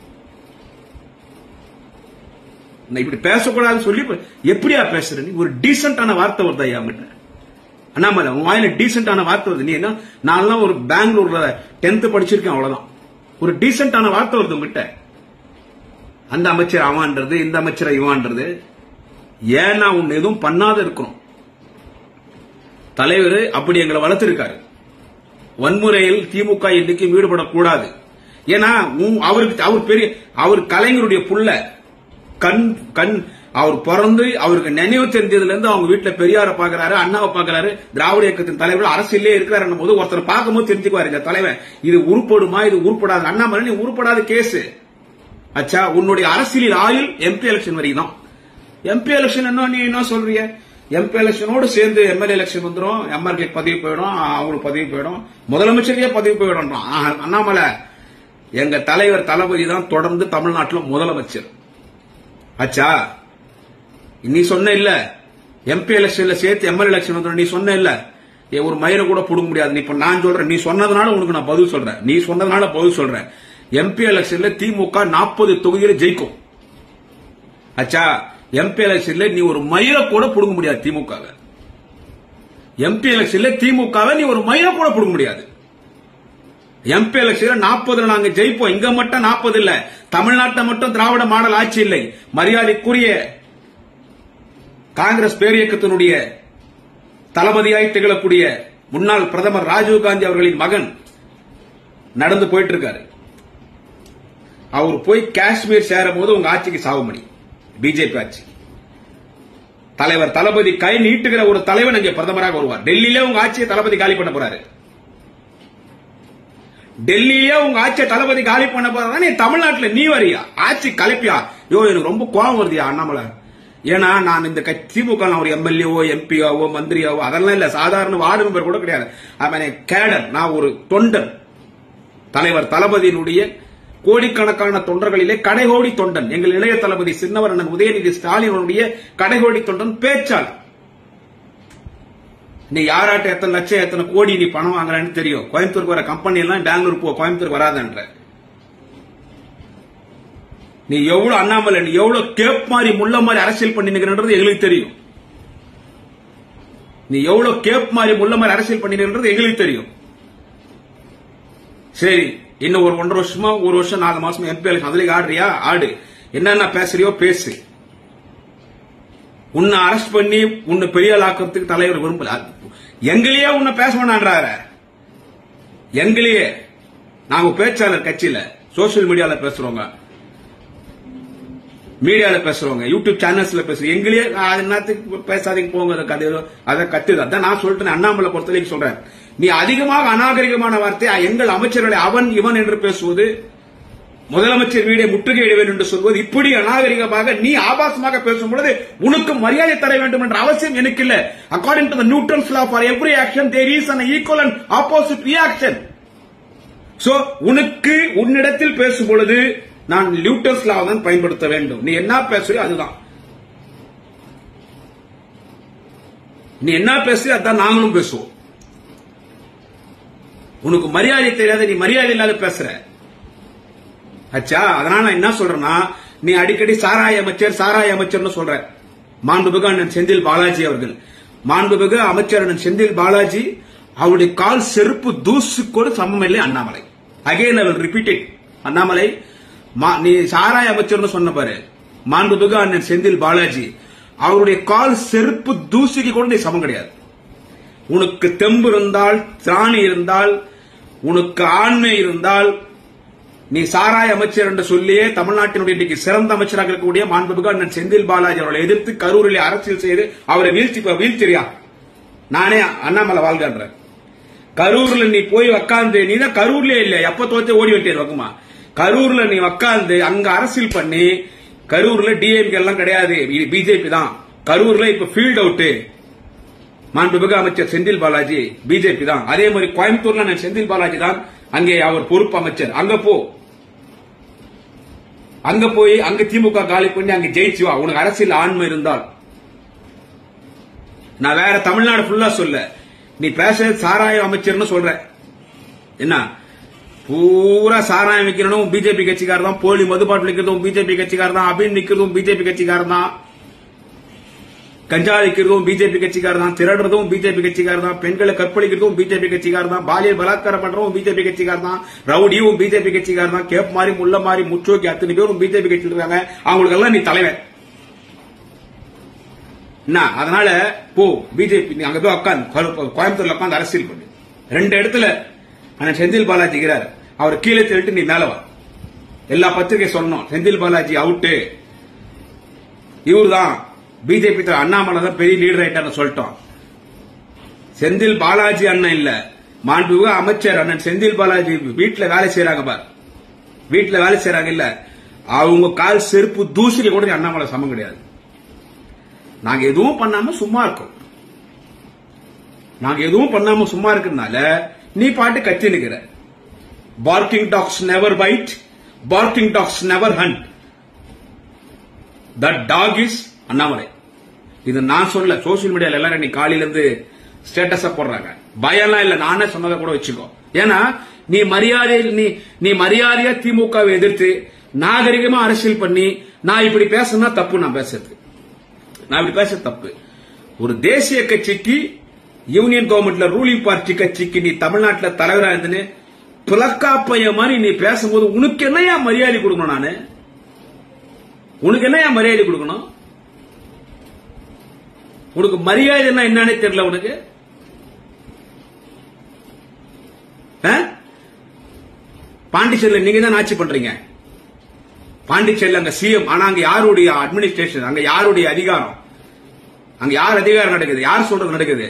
இப்படி பேசக்கூடாதுன்னு சொல்லி எப்படியா பேசுற? நீ ஒரு டீசென்டான வார்த்தை வருதா ஐயாமிட்ட? அண்ணாமலை உன் வாயில டீசென்டான வார்த்தை வருது. நீ என்ன நான் ஒரு பெங்களூர்ல டென்த் படிச்சிருக்கேன், அவ்வளவுதான். ஒரு டீசென்டான வார்த்தை வருது உங்ககிட்ட. அந்த அமைச்சர் அவன்றது, இந்த அமைச்சர் இவான்றது. ஏன்னா உன்னை எதுவும் பண்ணாத இருக்கணும். தலைவர் அப்படி எங்களை வளர்த்திருக்காரு. வன்முறையில் திமுக இன்னைக்கு ஈடுபடக்கூடாது. ஏன்னா அவருக்கு அவர் பெரிய அவர் கலைஞருடைய புள்ள. கண் கண் அவர் பிறந்து அவருக்கு நினைவு தெரிஞ்சதுல இருந்து அவங்க வீட்டுல பெரியாரை பாக்குறாரு, அண்ணாவை பாக்குறாரு, திராவிட இயக்கத்தின் தலைவர் அரசியலே இருக்கிறாரு போது ஒருத்தர் பார்க்கும்போது தெரிஞ்சுக்குவாரு இந்த தலைவன் இது உருப்படுமா இது உருப்படாது. அண்ணாமலை நீ உருப்படாத கேஸ். அச்சா உன்னுடைய அரசியல் ஆயுள் எம்பி எலெக்ஷன் வரைக்கும் தான். எம்பி எலெக்ஷன் என்ன நீ என்ன சொல்றீங்க? எம்பி எலெக்ஷனோடு சேர்ந்து எம்எல்ஏ எலெக்ஷன் வந்துடும், எம்ஆர்கே பதவி போயிடும், அவங்களுக்கு பதவி போயிடும், முதலமைச்சரையே பதவி போயிடும். அண்ணாமலை எங்க தலைவர் தளபதி தான் தொடர்ந்து தமிழ்நாட்டில் முதலமைச்சர். அச்சா நீ சொன்ன இல்ல எம்பி எலெக்ஷன்ல சேர்த்து எம்எல்ஏ எலெக்ஷன் வந்துடும். நீ சொன்ன இல்ல ஒரு மயிரை கூட புடுங்க முடியாது. இப்ப நான் சொல்றேன், நீ சொன்னதுனால உனக்கு நான் பதில் சொல்றேன். நீ சொன்னதுனால பதில் சொல்றேன். எம்பி எலெக்ஷன்ல திமுக நாற்பது தொகுதியில ஜெயிக்கும். அச்சா எம்பி எலெக்ஷன்ல நீ ஒரு மயிர கூட புடுங்க முடியாது திமுக. எம்பி எலெக்ஷன்ல திமுக நீ ஒரு மயிர கூட புடுங்க முடியாது. எம்பி எலெக்ஷன்ல நாற்பதுல நாங்க ஜெயிப்போம். இங்க மட்டும் நாற்பது இல்ல, தமிழ்நாட்டை மட்டும் திராவிட மாடல் ஆட்சி இல்லை. மரியாதைக்குரிய காங்கிரஸ் பேரியக்கத்தினுடைய தளபதியாய் திகழக்கூடிய முன்னாள் பிரதமர் ராஜீவ்காந்தி அவர்களின் மகன் நடந்து போயிட்டு இருக்காரு. அவர் போய் காஷ்மீர் சேரும் போது உங்க ஆட்சிக்கு சாவுமணி. பிஜேபி ஆட்சி தலைவர் தளபதி கை நீட்டுகிற ஒரு தலைவன் இங்கே பிரதமராக வருவார். டெல்லியிலே உங்க ஆட்சியை தளபதி காலி பண்ண போறாரு. டெல்லியே உங்க ஆட்சியை தளபதி காலி பண்ண போறாரு. நீ தமிழ்நாட்டில் நீ வரியா ஆட்சி கலைப்பியா? யோ எனக்கு ரொம்ப கோபம் வருதியா அண்ணாமலை. ஏன்னா நான் இந்த திமுக ஒரு எம்எல்ஏவோ எம்பியாவோ மந்திரியாவோ அதெல்லாம் இல்ல, சாதாரண வார்டு மெம்பர் கூட கிடையாது. கேடர், நான் ஒரு தொண்டன். தலைவர் தளபதியினுடைய கோடிக்கணக்கான தொண்டர்களிலே கடைகோடி தொண்டன். எங்கள் இளைய தளபதி சின்னவர் அண்ணன் உதயநிதி ஸ்டாலினுடைய கடைகோடி தொண்டன் பேச்சாளர். நீ யாராட்ட எத்தனை லட்சம் எத்தனை கோடி நீ பணம் வாங்குறான்னு தெரியும். கோயம்புத்தூருக்கு வர கம்பெனி எல்லாம் பெங்களூர் போ, கோயம்புத்தூர் வராதன்ற. நீ எவ்வளவு அண்ணாமலை, நீ எவ்வளவு கேப் மாதிரி முள்ள மாதிரி அரசியல் பண்ணினுங்கிறது எங்களுக்கு தெரியும். நீ எவ்வளவு கேப் மாதிரி முள்ள மாதிரி அரசியல் பண்ணினுங்கிறது எங்களுக்கு தெரியும். சரி, இன்னும் ஒரு ஒன்றரை வருஷமா ஒரு வருஷம் நாலு மாசம் எம்பி எலெக்ஷன் அதுல ஆடுறியா ஆடு, என்னென்ன பேசுறியோ பேசு. உன்னை அரெஸ்ட் பண்ணி உன்னை பெரிய ஆக்கிறதுக்கு தலைவர் விரும்பல. எங்களையே உன்னை பேச வேணான்றார. எங்களையே நாங்க பேச்சாளர் கட்சியில சோசியல் மீடியால பேசுறோங்க, மீடியால பேசுறவங்க, யூடியூப் சேனல்ஸ்ல பேசுறோம். எங்களையே என்னத்துக்கு பேசாதீங்க போங்க, அதை கத்துது. அதான் நான் சொல்லிட்டேன். அண்ணாமலை பொறுத்தவரைக்கும் சொல்றேன், நீ அதிகமாக அநாகரிகமான வார்த்தை எங்கள் அமைச்சர்களை அவன் இவன் என்று பேசுவது, முதலமைச்சர் வீடை முற்றுகையிட வேண்டும் என்று சொல்வது, இப்படி அநாகரிகமாக நீ ஆபாசமாக பேசும் பொழுது உனக்கு மரியாதை தர வேண்டும் என்ற அவசியம் எனக்கு இல்ல. According to the Newton's law for every action there is an equal and opposite reaction. So உனக்கு உன்னிடத்தில் பேசும் பொழுது நான் நியூட்டன்ஸ் லா தான் பயன்படுத்த வேண்டும். நீ என்ன பேசுறியோ அதுதான், நீ என்ன பேசுறியோ அதான் நாங்களும் பேசுவோம். உனக்கு மரியாதை தெரியாத, நீ மரியாதை இல்லாத பேசுற அச்சா. அதனால நான் என்ன சொல்றேன்னா, நீ அடிக்கடி சாராய அமைச்சர் சாராய அமைச்சர் சொல்ற. மாண்புமிகு அண்ணன் செந்தில் பாலாஜி அவர்கள், மாண்புமிகு அமைச்சர் அண்ணன் செந்தில் பாலாஜி அவருடைய கால் செருப்பு தூசு கூட சமம் இல்லை Annamalai. Again I will repeat it. Annamalai, நீ சாராய அமைச்சர் சொன்ன பாரு, மாண்புமிகு அண்ணன் செந்தில் பாலாஜி அவருடைய கால் செருப்பு தூசிக்கு கூட நீ சமம் கிடையாது. உனக்கு தெம்பு இருந்தால், திராணி இருந்தால், உனக்கு ஆண்மை இருந்தால், நீ சாராய அமைச்சர் என்று சொல்லியே தமிழ்நாட்டினுடைய இன்றைக்கு சிறந்த அமைச்சராக இருக்கக்கூடிய மாண்புமிகு அண்ணன் செந்தில் பாலாஜி அவர்களை எதிர்த்து கரூரில் அரசியல் செய்து அவரை வீழ்ச்சி வீழ்ச்சியா? நானே அண்ணாமலை வாழ்கின்ற கரூர்ல நீ போய் உக்காந்து, நீ தான் கரூர்லயே இல்ல, எப்ப தோச்ச ஓடி வெட்டியது வக்குமா. கரூர்ல நீ உக்காந்து அங்க அரசியல் பண்ணி, கரூர்ல டிஎம்கே எல்லாம் கிடையாது, பிஜேபி தான். கரூர்ல இப்ப ஃபீல்ட் அவுட் மாண்புமிகு அமைச்சர் செந்தில் பாலாஜி பிஜேபி தான். அதே மாதிரி கோயம்புத்தூர்ல செந்தில் பாலாஜி தான் அங்கே அவர் பொறுப்பு அமைச்சர். அங்க போ, அங்க போய் அங்க திமுக காலி பண்ணி அங்க ஜெயிச்சு வா, உனக்கு அரசியல் ஆண்மை இருந்தால். நான் வேற தமிழ்நாடு ஃபுல்லா சொல்ல, நீ பேச சாராய அமைச்சர்னு சொல்ற. என்ன பூரா சாராயம் விற்கிறனும் பிஜேபி கட்சிக்காரர் தான், போலி மதுபாட்டில் விற்கிறதும் பிஜேபி கட்சிக்காரர் தான், அபின் நிக்கிறதும் பிஜேபி கட்சிக்காரர் தான், கஞ்சா விற்கிறதும் பிஜேபி கட்சிக்காரர் தான், திருடுறதும் பிஜேபி கட்சிக்காரர் தான், பெண்களை கற்பழிக்கிறதும் பிஜேபி கட்சிக்காரர் தான், பாலியல் பலாத்காரம் பண்றதும் பிஜேபி கட்சிக்காரர் தான், ரவுடியும் பிஜேபி கட்சிக்காரர் தான், கேப் மாறி முள்ள மாறி முச்சோக்கி அத்தனை பேரும் பிஜேபி கட்சியில் இருக்காங்க. அவங்களுக்கு எல்லாம் நீ தலைவன். அதனால போ பிஜேபி அங்க போய் உட்காந்து கோயம்புத்தூர்ல உட்காந்து அரசியல் பண்ணு. ரெண்டு இடத்துல ஆனா செந்தில் பாலாஜி இருக்கிறார், அவர் கீழே தள்ளிட்டு நீ மேல வா. எல்லா பத்திரிகை சொன்னோம் செந்தில் பாலாஜி அவுட்டு, இவர் தான் பிஜேபி அண்ணாமலை தான் பெரிய லீடர் ஆயிட்டான்னு சொல்லிட்டோம். செந்தில் பாலாஜி அண்ணன் இல்ல, மாண்புமிகு அமைச்சர் அண்ணன் செந்தில் பாலாஜி வீட்டுல வேலை செய்யறாங்க பார், வீட்டுல வேலை செய்யறாங்க இல்ல, அவங்க கால் செருப்பு தூசில கூட அண்ணாமலை சமம் கிடையாது. நாங்க எதுவும் பண்ணாம சும்மா இருக்கோம். நாங்க எதுவும் பண்ணாம சும்மா இருக்கிறதுனால நீ பாட்டு கத்தி நிக்கிற. Barking dogs never bite, barking dogs never hunt. That dog is Annamalai. இது நான் சொல்ல, சோசியல் மீடியால எல்லாரும் நீ காலையில இருந்து ஸ்டேட்டஸா போடுறாங்க. பயம்லாம் இல்ல, நானே சொன்னதை கூட வச்சுக்கோ. ஏன்னா நீ மரியாதை நீ நீ மரியாதையா திமுகவை எதிர்த்து நாகரிகமா அரசியல் பண்ணி நான் இப்படி பேசுனா தப்பு. நான் பேசுறது நான் இப்படி பேச தப்பு. ஒரு தேசிய கட்சிக்கு, யூனியன் கவர்மெண்ட்ல ரூலிங் பார்ட்டி கட்சிக்கு நீ தமிழ்நாட்டில் தலைவரா இருந்துன்னு பிளக்காப்பைய மாதிரி நீ பேசும்போது உனக்கு என்னையா மரியாதை கொடுக்கணும்? நானு உனக்கு என்னையா மரியாதை கொடுக்கணும்? உனக்கு மரியாதை என்னன்னே தெரியல உனக்கு. பாண்டிச்சேரியில் நீங்க தான் ஆட்சி பண்றீங்க. பாண்டிச்சேரியில் அங்க சிஎம், ஆனா அங்க யாருடைய அட்மினிஸ்ட்ரேஷன், அங்க யாருடைய அதிகாரம், அங்க யார் அதிகாரம் நடக்குது, யார் சொல்றது நடக்குது?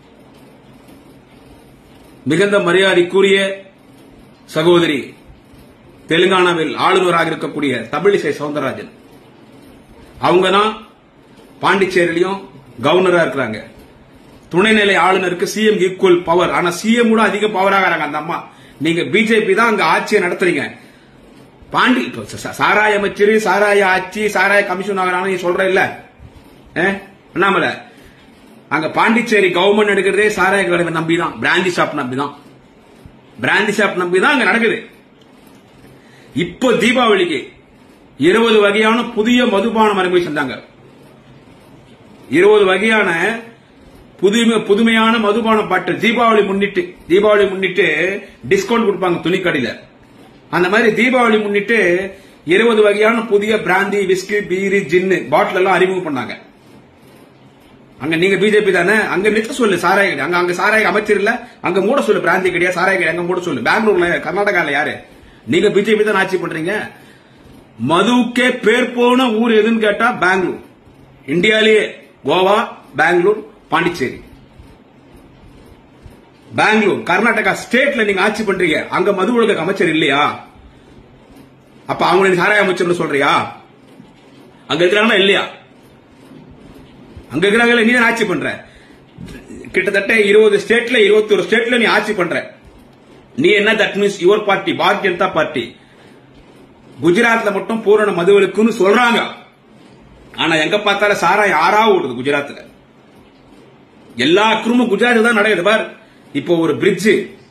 மிகுந்த மரியாதைக்குரிய சகோதரி, தெலுங்கானாவில் ஆளுநராக இருக்கக்கூடிய தமிழிசை சவுந்தரராஜன், அவங்க தான் பாண்டிச்சேரியிலையும் கவர்னரா இருக்கிறாங்க. துணைநிலை ஆளுநருக்கு சிஎம் ஈக்குவல் பவர், ஆனா சிஎம் கூட அதிக பவர் ஆகிறாங்க அந்த அம்மா. நீங்க பிஜேபி தான் அங்க ஆட்சியை நடத்துறீங்க. பாண்டி சாராய அமைச்சர், சாராய ஆட்சி, சாராய கமிஷன் ஆகிறாங்க நீ சொல்ற இல்ல அண்ணாமலை? அங்க பாண்டிச்சேரி கவர்மெண்ட் எடுக்கிறதே சாராய கடை நம்பிதான், பிராண்டி ஷாப் நம்பிதான், பிராண்டி ஷாப் நம்பிதான் அங்க நடக்குது. இப்போ தீபாவளிக்கு இருபது வகையான புதிய மதுபானம் அறிமுகம் செஞ்சாங்க. இருபது வகையான புதுமை புதுமையான மதுபான பாட்டில் தீபாவளி முன்னிட்டு தீபாவளி முன்னிட்டு டிஸ்கவுண்ட் கொடுப்பாங்க துணிக்கடையில. அந்த மாதிரி தீபாவளி முன்னிட்டு இருபது வகையான புதிய பிராந்தி, விஸ்கி, பீரி, ஜின்னு பாட்டில் எல்லாம் அறிமுகம் பண்ணாங்க. அங்க நீங்க பிஜேபி தானே, அங்க நிறுத்த சொல்லு சாராய கடை. அங்க அங்க சாராய அமைச்சர் இல்ல, அங்க மூட சொல்லு பிராந்தி கிடையாது, சாராய கடை அங்க மூட சொல்லு. பெங்களூர்ல, கர்நாடகால யாரு? நீங்க பிஜேபி தான் ஆட்சி பண்றீங்க. மதுவுக்கே பேர் போன ஊர் எதுன்னு கேட்டா பெங்களூர். இந்தியாலேயே கோவா, பெங்களூர், பாண்டிச்சேரி. பெங்களூர் கர்நாடகா ஸ்டேட்ல நீங்க ஆட்சி பண்றீங்க, அங்க மது ஒழுங்கு அமைச்சர் இல்லையா? அப்ப அவங்க சாராய அமைச்சர் சொல்றியா? அங்க இருக்கிறாங்களா இல்லையா? அங்க இருக்கிறாங்களா? நீ தான் ஆட்சி பண்ற. கிட்டத்தட்ட இருபது ஸ்டேட்ல இருபத்தி ஒரு ஸ்டேட்ல நீ ஆட்சி பண்ற. நீ என்ன? That means your party, Bharatiya Janata party. குஜராத்ல மட்டும் பூரண மதுவிலக்குன்னு சொல்றாங்க. ஆனா எங்க பார்த்தாலும் சாராயம் ஆறா ஓடுது குஜராத்ல. எல்லா குடும்பம் குஜராத் தான் நடக்குது. பார், இப்போ ஒரு பிரிட்ஜ்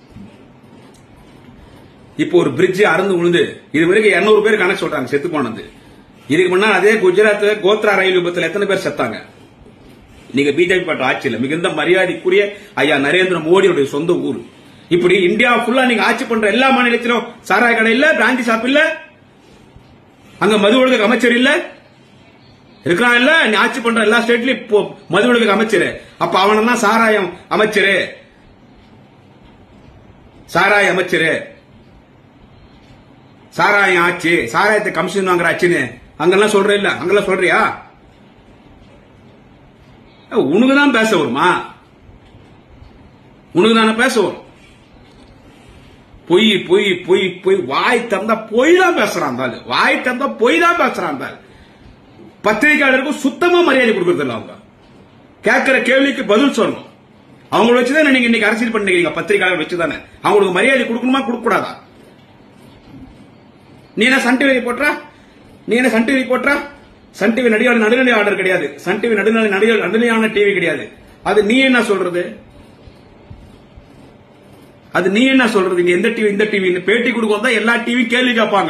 இப்போ ஒரு பிரிட்ஜ் அறந்து விழுந்து இது வரைக்கும் இருநூறு பேர் கணக்கு சொல்றாங்க செத்து போனது. இதுக்கு முன்னாடி அதே குஜராத் கோத்ரா ரயில் விபத்துல எத்தனை பேர் செத்தாங்க? நீங்க பிஜேபி பட்ட ஆட்சியில் மிகுந்த மரியாதைக்குரிய ஐயா நரேந்திர மோடியுடைய சொந்த ஊர். இப்படி இந்தியா ஃபுல்லா நீங்க ஆட்சி பண்ற எல்லா மாநிலத்திலும் சாராய கடை இல்ல, பிராந்தி ஷாப் இல்ல, அங்க மது ஒழுங்கு அமைச்சர் இல்ல இருக்கிறான் இல்ல. நீ ஆட்சி பண்ற எல்லா ஸ்டேட்லயும் மது ஒழுங்கு அமைச்சர். அப்ப அவனா சாராயம் அமைச்சரு, சாராய அமைச்சரு, சாராயம் ஆட்சி, சாராயத்தை கமிஷன் வாங்குற ஆட்சின்னு அங்கெல்லாம் சொல்ற இல்ல? அங்கெல்லாம் சொல்றியா? உனக்குதான் பேச வருமா? உனக்கு தானே பேச வரும். பொய் பொய் பொய் பொய் வாய் தந்தா பொய் தான் பேசுறான். வாய் தந்தா பொய் தான் பேசுறான். பத்திரிகையாளருக்கு சுத்தமா மரியாதை கொடுக்கறது இல்ல. அவங்க கேட்கிற கேள்விக்கு பதில் சொல்லணும். அவங்களை வச்சுதான் நீங்க இன்னைக்கு அரசியல் பண்ணிக்கிறீங்க. பத்திரிகையாளர் வச்சுதானே அவங்களுக்கு மரியாதை கொடுக்கணுமா கொடுக்க கூடாதா? நீ என்ன சன் டிவி ரிப்போர்ட்டரா? நீ என்ன சன் டிவி ரிப்போர்ட்டரா? சன் டிவி நடிகான நடுநிலை ஆர்டர் கிடையாது. சன் டிவி நடுநிலை நடுநிலையான டிவி கிடையாது. அது நீ என்ன சொல்றது? அது நீ என்ன சொல்றது? இங்க எந்த டிவி இந்த டிவி பேட்டி கொடுக்க வந்தா எல்லா டிவி கேள்வி கேட்பாங்க.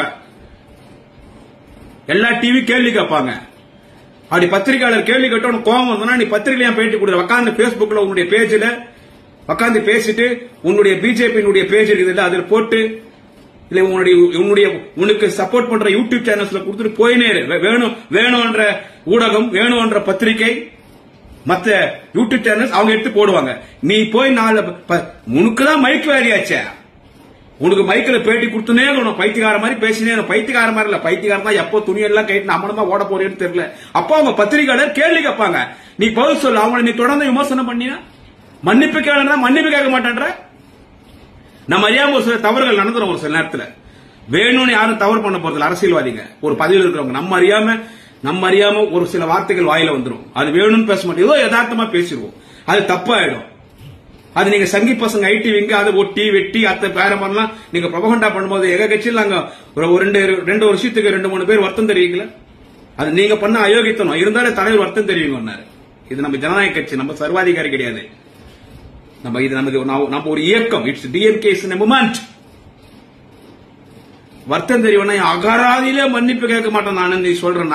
எல்லா டிவி கேள்வி கேட்பாங்க. அப்படி பத்திரிகையாளர் கேள்வி கேட்ட உனக்கு கோபம் வந்தா நீ பத்திரிகையா பேட்டி கொடுற உட்காந்து பேஸ்புக்ல உன்னுடைய பேஜ்ல உட்காந்து பேசிட்டு உன்னுடைய பிஜேபி பேஜ் இருக்குது அதில் போட்டு இல்ல உன்னுடைய உன்னுடைய உனக்கு சப்போர்ட் பண்ற யூடியூப் சேனல்ஸ்ல கொடுத்துட்டு போயினே வேணும் வேணும்ன்ற ஊடகம் வேணும்ன்ற பத்திரிகை மத்த யூடியூப் சேனல்ஸ் அவங்க எடுத்து போடுவாங்க. நீ போய் நாலு உனக்குதான் மைக் வேறியாச்சே, உனக்கு மைக்கில் பேட்டி கொடுத்துனே பைத்தியக்கார மாதிரி பேசினே. பைத்தியக்கார மாதிரி இல்ல, பைத்தியக்காரன் தான் எப்போ துணியெல்லாம் கைட்டு அம்மனமா ஓட போறேன்னு தெரியல. அப்போ அவங்க பத்திரிகையாளர் கேள்வி கேட்பாங்க, நீ பதில் சொல்லு. அவங்களை நீ தொடர்ந்து விமர்சனம் பண்ணினா மன்னிப்பு கேட்க மன்னிப்பு கேட்க மாட்டேன்ற. நம்ம அறியாம ஒரு சில தவறுகள் நடந்துடும். ஒரு சில நேரத்தில் வேணும்னு யாரும் தவறு பண்ண போறதில்ல. அரசியல்வாதிங்க ஒரு பதவியில் இருக்கிறவங்க நம்ம அறியாம நம்ம அறியாம ஒரு சில வார்த்தைகள் வாயில வந்துடும். அது வேணும்னு பேச மாட்டோம், ஏதோ யதார்த்தமா பேசிடுவோம். அது தப்பாயிடும். அது நீங்க சங்கி பசங்க ஐடிவிங்க அதை ஒட்டி வெட்டி அத்தை பேரம் பண்ணலாம். நீங்க ப்ரொபகண்டா பண்ணும்போது எங்க கட்சியில் நாங்க ஒரு ரெண்டு ரெண்டு வருஷத்துக்கு ரெண்டு மூணு பேர் வருத்தம் தெரியுங்களா? அது நீங்க பண்ண அயோக்கியத்தனம். இருந்தாலே தலைவர் வருத்தம் தெரியுங்க. இது நம்ம ஜனநாயக கட்சி, நம்ம சர்வாதிகாரி கிடையாது. நம்ம இது நமக்கு நம்ம ஒரு இயக்கம். It's DMK is a movement. வருத்தம் தெரியும்னா அகராதியிலே மன்னிப்பு கேட்க மாட்டேன் நான் நீ சொல்றேன்னா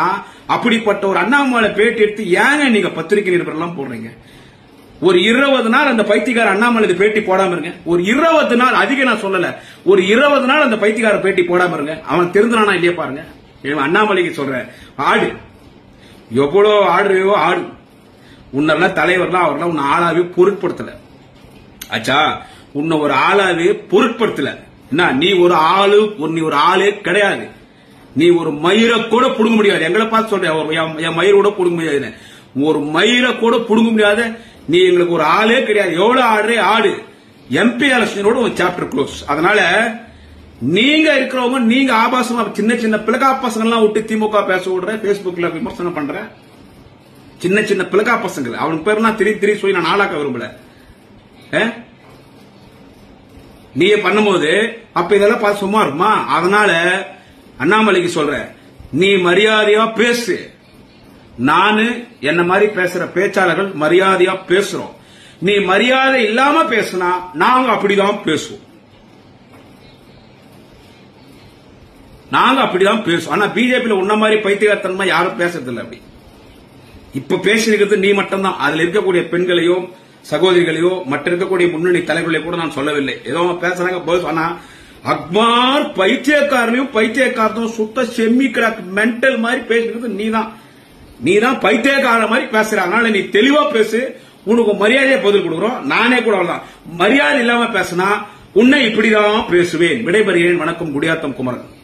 அப்படிப்பட்ட ஒரு அண்ணாமலை பேட்டி எடுத்து ஏங்க நீங்க பத்திரிகை நிருபர்லாம் போடுறீங்க? ஒரு இருபது நாள் அந்த பைத்தியக்கார அண்ணாமலை பேட்டி போடாம இருங்க. ஒரு இருபது நாள், அதிக நான் சொல்லல, ஒரு இருபது நாள் அந்த பைத்தியக்கார பேட்டி போடாம இருங்க. அவன் தெரிஞ்சானா இல்லையா பாருங்க. அண்ணாமலைக்கு சொல்றேன், ஆடு எவ்வளவு ஆடுறையோ ஆடு. உன்னெல்லாம் தலைவர்லாம் அவர்லாம் உன்னை ஆளாவே பொருட்படுத்தல. ஆச்சா, உன்னை ஒரு ஆளாவே பொருட்படுத்தல. என்ன, நீ ஒரு ஆளு, நீ ஒரு ஆளே கிடையாது. நீ ஒரு மயிரை கூட புடுங்க முடியாது. எங்களை பார்த்து சொல்றேன், என் மயிரை கூட புடுங்க முடியாது. ஒரு மயிரை கூட புடுங்க முடியாத நீ எங்களுக்கு ஒரு ஆளே கிடையாது. எவ்வளவு ஆடுறே ஆடு. எம்பி எலெக்ஷனோட ஒரு சாப்டர் க்ளோஸ். அதனால நீங்க இருக்கிறவங்க, நீங்க ஆபாசமா சின்ன சின்ன பிளகா பசங்க எல்லாம் விட்டு திமுக பேச விடுற, பேஸ்புக்ல விமர்சனம் பண்ற சின்ன சின்ன பிளகா பசங்க, அவனுக்கு பேர் நான் திரி திரி சொல்லி நான் நாளாக்க விரும்பல. நீயே பண்ணும்போது அப்ப இதெல்லாம் பார்த்து சும்மா இருக்குமா? அதனால அண்ணாமலைக்கு சொல்ற, நீ மரியாதையா பேசு. நானு என்ன மாதிரி பேசுற பேச்சாளர்கள் மரியாதையா பேசுறோம். நீ மரியாதை இல்லாம பேசுனா நாங்க அப்படிதான் பேசுவோம். நாங்க அப்படிதான் பேசுவோம். ஆனா பிஜேபியில உன்ன மாதிரி பைத்தியகாரத்தனமா யாரும் பேசுறது இல்ல. அப்படி இப்ப பேசிருக்கிறது நீ மட்டும்தான். அதுல இருக்கக்கூடிய பெண்களையோ சகோதரிகளையோ மற்ற இருக்கக்கூடிய முன்னணி தலைவர்களையோ கூட நான் சொல்லவில்லை. ஏதோ பேசுறாங்க. ஆனா அக்மார் பைத்தியக்காரனையும் பைத்தியக்காரத்தையும் சுத்த செம்மி கிராக் மென்டல் மாதிரி பேசுறது நீதான். நீதான் பைத்தியக்கார மாதிரி பேசுற. அதனால நீ தெளிவா பேசு. உனக்கு மரியாதையை பதில் கொடுக்குறோம். நானே கூட அவ்வளவுதான். மரியாதை இல்லாம பேசினா உன்னை இப்படிதான் பேசுவேன். விடைபெறுகிறேன். வணக்கம். குடியாத்தம் குமரன்.